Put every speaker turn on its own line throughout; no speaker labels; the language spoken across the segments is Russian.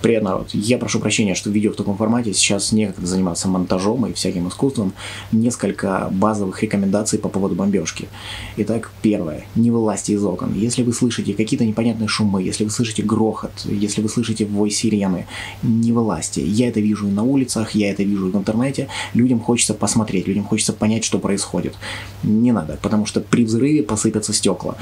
Привет, народ. Я прошу прощения, что видео в таком формате. Сейчас некогда заниматься монтажом и всяким искусством. Несколько базовых рекомендаций по поводу бомбежки. Итак, первое. Не вылазьте из окон. Если вы слышите какие-то непонятные шумы, если вы слышите грохот, если вы слышите вой сирены, не вылазьте. Я это вижу и на улицах, я это вижу и в интернете. Людям хочется посмотреть, людям хочется понять, что происходит. Не надо, потому что при взрыве посыпятся стекла.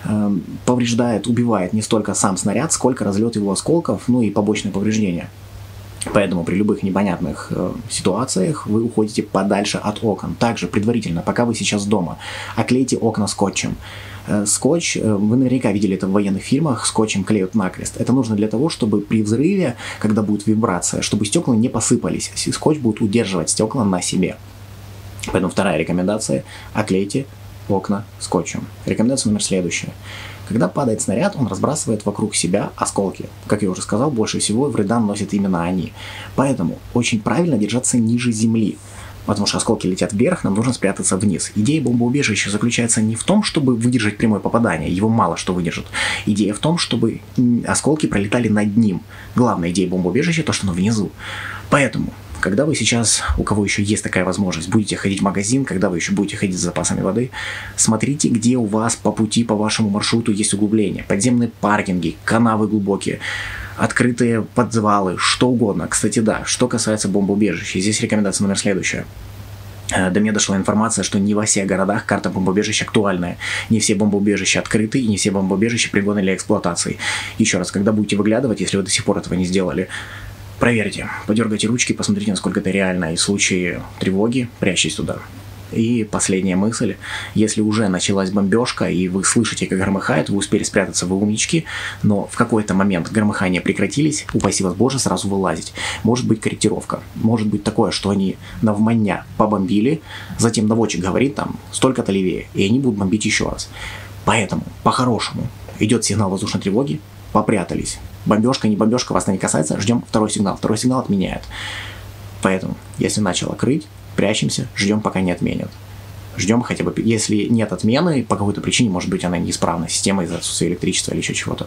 Повреждает, убивает не столько сам снаряд, сколько разлет его осколков, ну и побочные повреждения. Поэтому при любых непонятных ситуациях вы уходите подальше от окон. Также предварительно, пока вы сейчас дома, оклейте окна скотчем. Скотч, вы наверняка видели это в военных фильмах, скотчем клеют накрест. Это нужно для того, чтобы при взрыве, когда будет вибрация, чтобы стекла не посыпались. Скотч будет удерживать стекла на себе. Поэтому вторая рекомендация – оклейте окна скотчем. Рекомендация номер следующая. Когда падает снаряд, он разбрасывает вокруг себя осколки. Как я уже сказал, больше всего вреда наносят именно они. Поэтому очень правильно держаться ниже земли. Потому что осколки летят вверх, нам нужно спрятаться вниз. Идея бомбоубежища заключается не в том, чтобы выдержать прямое попадание, его мало что выдержит. Идея в том, чтобы осколки пролетали над ним. Главная идея бомбоубежища то, что оно внизу. Поэтому, когда вы сейчас, у кого еще есть такая возможность, будете ходить в магазин, когда вы еще будете ходить с запасами воды, смотрите, где у вас по пути, по вашему маршруту есть углубления. Подземные паркинги, канавы глубокие, открытые подвалы, что угодно. Кстати, да, что касается бомбоубежища, здесь рекомендация номер следующая. До меня дошла информация, что не во всех городах карта бомбоубежища актуальная. Не все бомбоубежища открыты и не все бомбоубежища пригодны для эксплуатации. Еще раз, когда будете выглядывать, если вы до сих пор этого не сделали, проверьте, подергайте ручки, посмотрите, насколько это реально, и в случае тревоги прячьтесь туда. И последняя мысль. Если уже началась бомбежка, и вы слышите, как громыхает, вы успели спрятаться, вы умнички, но в какой-то момент громыхания прекратились, упаси вас Боже, сразу вылазить. Может быть корректировка. Может быть такое, что они навмання побомбили, затем наводчик говорит там столько-то левее, и они будут бомбить еще раз. Поэтому, по-хорошему, идет сигнал воздушной тревоги, попрятались. Бомбежка, не бомбежка, вас это не касается, ждем второй сигнал. Второй сигнал отменяет. Поэтому, если начало крыть, прячемся, ждем, пока не отменят. Ждем хотя бы, если нет отмены, по какой-то причине, может быть, она неисправна, система из-за отсутствия электричества или еще чего-то.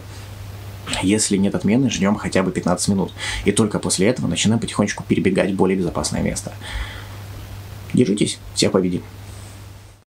Если нет отмены, ждем хотя бы 15 минут. И только после этого начинаем потихонечку перебегать в более безопасное место. Держитесь, всех победим.